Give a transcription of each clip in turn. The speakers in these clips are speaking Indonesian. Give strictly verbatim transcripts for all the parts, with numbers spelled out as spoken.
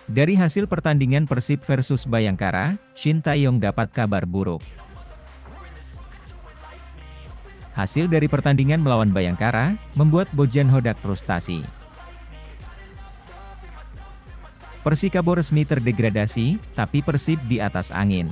Dari hasil pertandingan Persib versus Bayangkara, Shin Tae-yong dapat kabar buruk. Hasil dari pertandingan melawan Bayangkara, membuat Bojan Hodak frustasi. Persikabo resmi terdegradasi, tapi Persib di atas angin.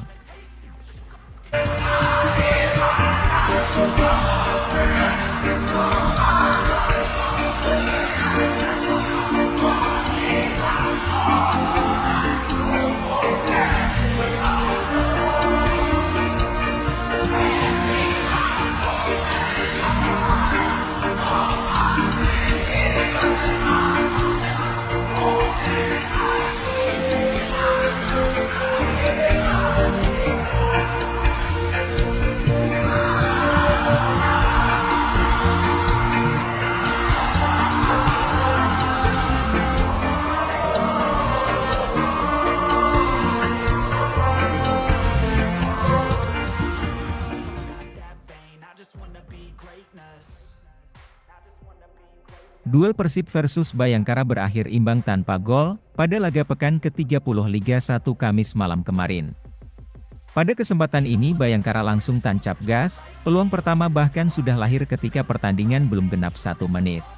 Duel Persib versus Bayangkara berakhir imbang tanpa gol, pada laga pekan ke tiga puluh Liga satu Kamis malam kemarin. Pada kesempatan ini Bayangkara langsung tancap gas, peluang pertama bahkan sudah lahir ketika pertandingan belum genap satu menit.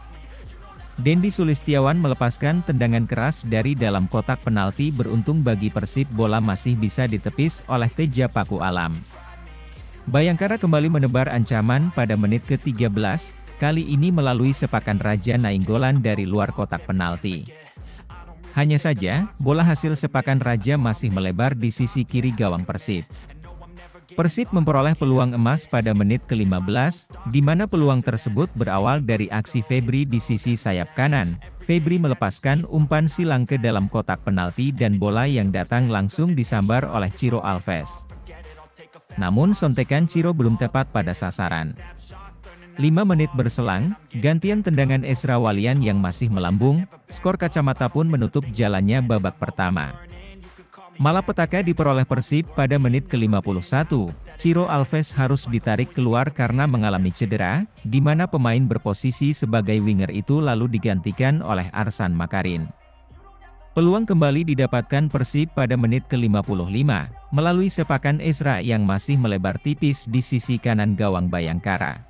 Dendi Sulistiawan melepaskan tendangan keras dari dalam kotak penalti, beruntung bagi Persib bola masih bisa ditepis oleh Teja Paku Alam. Bayangkara kembali menebar ancaman pada menit ke tiga belas, kali ini melalui sepakan Raja Nainggolan dari luar kotak penalti. Hanya saja, bola hasil sepakan Raja masih melebar di sisi kiri gawang Persib. Persib memperoleh peluang emas pada menit ke lima belas, di mana peluang tersebut berawal dari aksi Febri di sisi sayap kanan. Febri melepaskan umpan silang ke dalam kotak penalti dan bola yang datang langsung disambar oleh Ciro Alves. Namun sontekan Ciro belum tepat pada sasaran. lima menit berselang, gantian tendangan Ezra Walian yang masih melambung, skor kacamata pun menutup jalannya babak pertama. Malapetaka diperoleh Persib pada menit ke lima puluh satu, Ciro Alves harus ditarik keluar karena mengalami cedera, di mana pemain berposisi sebagai winger itu lalu digantikan oleh Arsan Makarin. Peluang kembali didapatkan Persib pada menit ke lima puluh lima, melalui sepakan Ezra yang masih melebar tipis di sisi kanan gawang Bayangkara.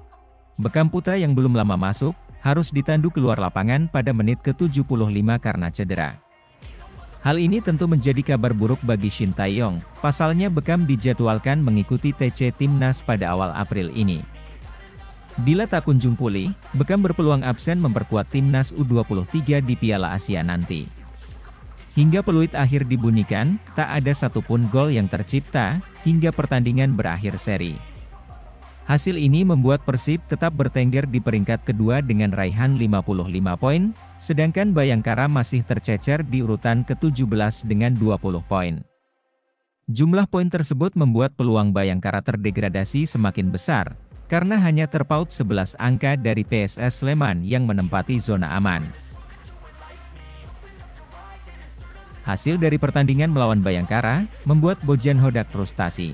Bekam Putra yang belum lama masuk, harus ditandu keluar lapangan pada menit ke tujuh puluh lima karena cedera. Hal ini tentu menjadi kabar buruk bagi Shin Tae-yong, pasalnya Bekam dijadwalkan mengikuti T C Timnas pada awal April ini. Bila tak kunjung pulih, Bekam berpeluang absen memperkuat Timnas U dua puluh tiga di Piala Asia nanti. Hingga peluit akhir dibunyikan, tak ada satupun gol yang tercipta, hingga pertandingan berakhir seri. Hasil ini membuat Persib tetap bertengger di peringkat kedua dengan raihan lima puluh lima poin, sedangkan Bayangkara masih tercecer di urutan ke tujuh belas dengan dua puluh poin. Jumlah poin tersebut membuat peluang Bayangkara terdegradasi semakin besar, karena hanya terpaut sebelas angka dari P S S Sleman yang menempati zona aman. Hasil dari pertandingan melawan Bayangkara, membuat Bojan Hodak frustasi.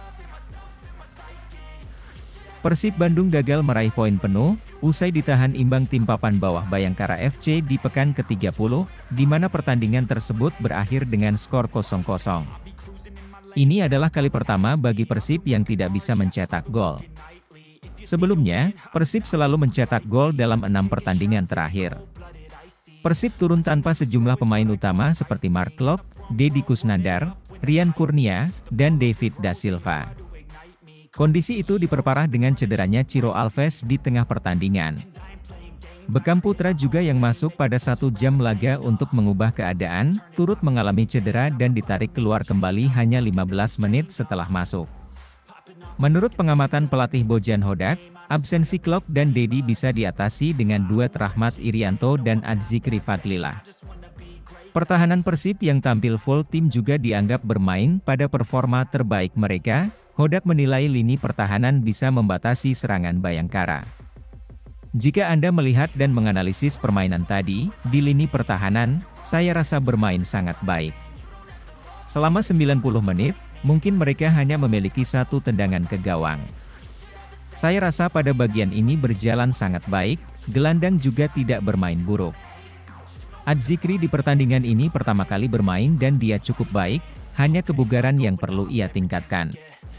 Persib Bandung gagal meraih poin penuh, usai ditahan imbang tim papan bawah Bayangkara F C di pekan ke tiga puluh, di mana pertandingan tersebut berakhir dengan skor kosong kosong. Ini adalah kali pertama bagi Persib yang tidak bisa mencetak gol. Sebelumnya, Persib selalu mencetak gol dalam enam pertandingan terakhir. Persib turun tanpa sejumlah pemain utama seperti Mark Klok, Deddy Kusnandar, Rian Kurnia, dan David Da Silva. Kondisi itu diperparah dengan cederanya Ciro Alves di tengah pertandingan. Bekam Putra juga yang masuk pada satu jam laga untuk mengubah keadaan, turut mengalami cedera dan ditarik keluar kembali hanya lima belas menit setelah masuk. Menurut pengamatan pelatih Bojan Hodak, absensi Klok dan Deddy bisa diatasi dengan duet Rahmat Irianto dan Adzikri Fadlilah. Pertahanan Persib yang tampil full tim juga dianggap bermain pada performa terbaik mereka. Hodak menilai lini pertahanan bisa membatasi serangan Bayangkara. Jika Anda melihat dan menganalisis permainan tadi, di lini pertahanan, saya rasa bermain sangat baik. Selama sembilan puluh menit, mungkin mereka hanya memiliki satu tendangan ke gawang. Saya rasa pada bagian ini berjalan sangat baik, gelandang juga tidak bermain buruk. Az-Zikri di pertandingan ini pertama kali bermain dan dia cukup baik, hanya kebugaran yang perlu ia tingkatkan.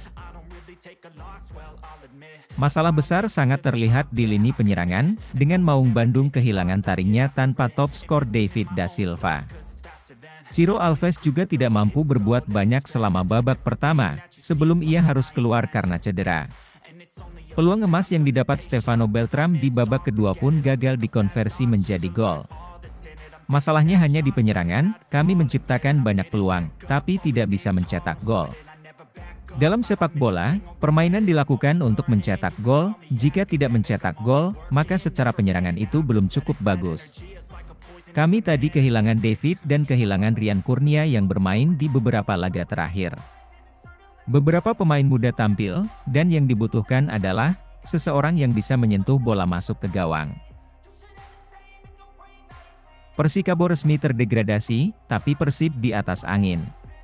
Masalah besar sangat terlihat di lini penyerangan, dengan Maung Bandung kehilangan taringnya tanpa top skor David da Silva. Ciro Alves juga tidak mampu berbuat banyak selama babak pertama, sebelum ia harus keluar karena cedera. Peluang emas yang didapat Stefano Beltram di babak kedua pun gagal dikonversi menjadi gol. Masalahnya hanya di penyerangan, kami menciptakan banyak peluang, tapi tidak bisa mencetak gol. Dalam sepak bola, permainan dilakukan untuk mencetak gol, jika tidak mencetak gol, maka secara penyerangan itu belum cukup bagus. Kami tadi kehilangan David dan kehilangan Rian Kurnia yang bermain di beberapa laga terakhir. Beberapa pemain muda tampil, dan yang dibutuhkan adalah seseorang yang bisa menyentuh bola masuk ke gawang. Persikabo resmi terdegradasi, tapi Persib di atas angin.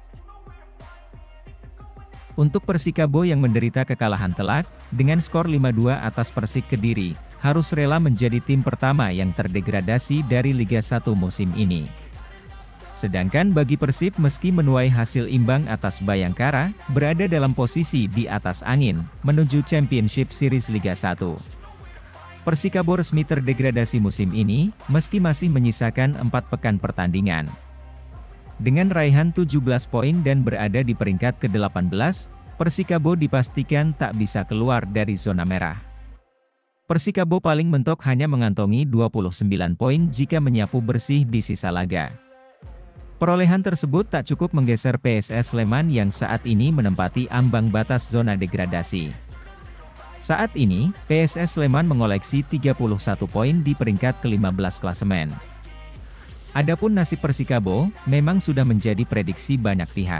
Untuk Persikabo yang menderita kekalahan telak, dengan skor lima dua atas Persik Kediri, harus rela menjadi tim pertama yang terdegradasi dari Liga satu musim ini. Sedangkan bagi Persib meski menuai hasil imbang atas Bayangkara, berada dalam posisi di atas angin, menuju Championship Series Liga satu. Persikabo resmi terdegradasi musim ini, meski masih menyisakan empat pekan pertandingan. Dengan raihan tujuh belas poin dan berada di peringkat ke delapan belas, Persikabo dipastikan tak bisa keluar dari zona merah. Persikabo paling mentok hanya mengantongi dua puluh sembilan poin jika menyapu bersih di sisa laga. Perolehan tersebut tak cukup menggeser P S S Sleman yang saat ini menempati ambang batas zona degradasi. Saat ini, P S S Sleman mengoleksi tiga puluh satu poin di peringkat ke lima belas klasemen. Adapun nasib Persikabo, memang sudah menjadi prediksi banyak pihak.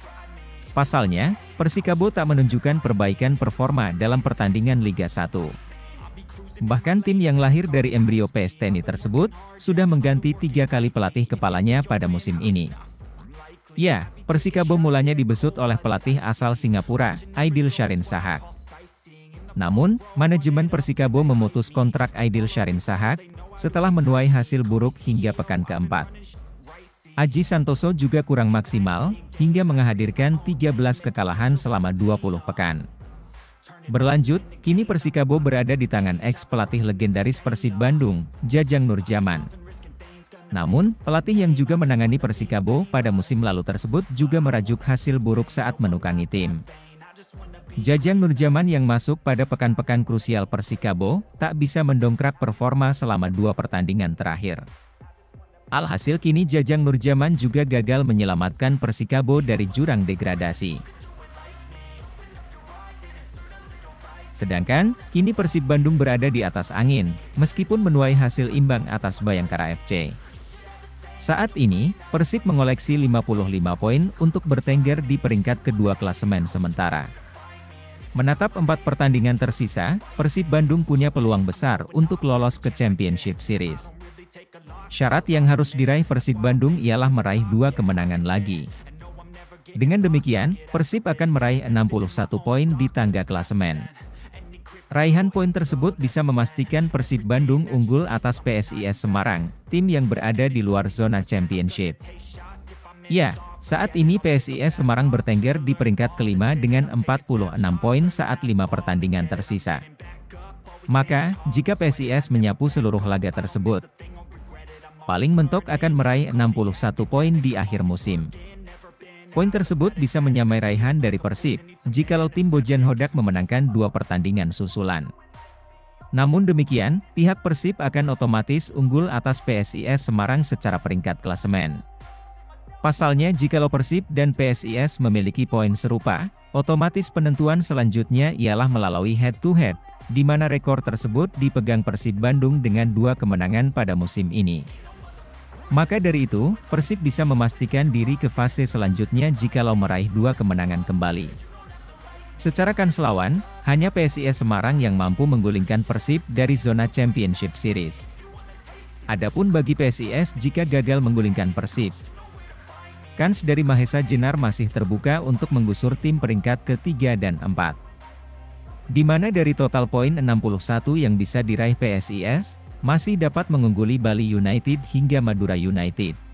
Pasalnya, Persikabo tak menunjukkan perbaikan performa dalam pertandingan Liga satu. Bahkan tim yang lahir dari embrio P S T N I tersebut, sudah mengganti tiga kali pelatih kepalanya pada musim ini. Ya, Persikabo mulanya dibesut oleh pelatih asal Singapura, Aidil Sharin Shahak. Namun, manajemen Persikabo memutus kontrak Aidil Sharin Shahak, setelah menuai hasil buruk hingga pekan keempat. Aji Santoso juga kurang maksimal, hingga menghadirkan tiga belas kekalahan selama dua puluh pekan. Berlanjut, kini Persikabo berada di tangan ex-pelatih legendaris Persib Bandung, Jajang Nurjaman. Namun, pelatih yang juga menangani Persikabo pada musim lalu tersebut juga merajuk hasil buruk saat menukangi tim. Jajang Nurjaman yang masuk pada pekan-pekan krusial Persikabo, tak bisa mendongkrak performa selama dua pertandingan terakhir. Alhasil kini Jajang Nurjaman juga gagal menyelamatkan Persikabo dari jurang degradasi. Sedangkan, kini Persib Bandung berada di atas angin, meskipun menuai hasil imbang atas Bayangkara F C. Saat ini, Persib mengoleksi lima puluh lima poin untuk bertengger di peringkat kedua klasemen sementara. Menatap empat pertandingan tersisa, Persib Bandung punya peluang besar untuk lolos ke Championship Series. Syarat yang harus diraih Persib Bandung ialah meraih dua kemenangan lagi. Dengan demikian, Persib akan meraih enam puluh satu poin di tangga klasemen. Raihan poin tersebut bisa memastikan Persib Bandung unggul atas P S I S Semarang, tim yang berada di luar zona Championship. Ya, saat ini P S I S Semarang bertengger di peringkat kelima dengan empat puluh enam poin saat lima pertandingan tersisa. Maka, jika P S I S menyapu seluruh laga tersebut, paling mentok akan meraih enam puluh satu poin di akhir musim. Poin tersebut bisa menyamai raihan dari Persib, jikalau tim Bojan Hodak memenangkan dua pertandingan susulan. Namun demikian, pihak Persib akan otomatis unggul atas P S I S Semarang secara peringkat klasemen. Pasalnya jikalau Persib dan P S I S memiliki poin serupa, otomatis penentuan selanjutnya ialah melalui head-to-head, di mana rekor tersebut dipegang Persib Bandung dengan dua kemenangan pada musim ini. Maka dari itu, Persib bisa memastikan diri ke fase selanjutnya jikalau meraih dua kemenangan kembali. Secara kanslawan, hanya P S I S Semarang yang mampu menggulingkan Persib dari zona Championship Series. Adapun bagi P S I S jika gagal menggulingkan Persib, kans dari Mahesa Jenar masih terbuka untuk menggusur tim peringkat ketiga dan empat. Di mana dari total poin enam puluh satu yang bisa diraih P S I S, masih dapat mengungguli Bali United hingga Madura United.